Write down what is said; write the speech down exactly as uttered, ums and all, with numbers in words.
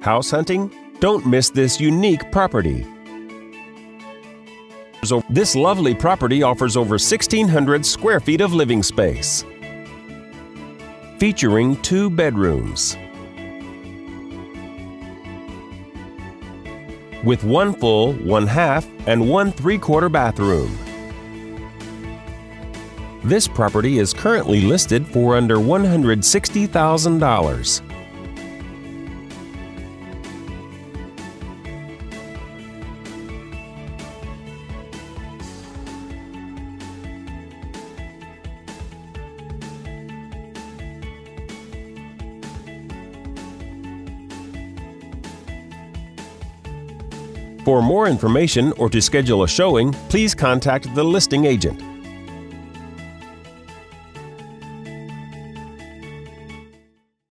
House hunting? Don't miss this unique property. So this lovely property offers over sixteen hundred square feet of living space, featuring two bedrooms, with one full, one half, and one three-quarter bathroom. This property is currently listed for under one hundred sixty thousand dollars. For more information or to schedule a showing, please contact the listing agent.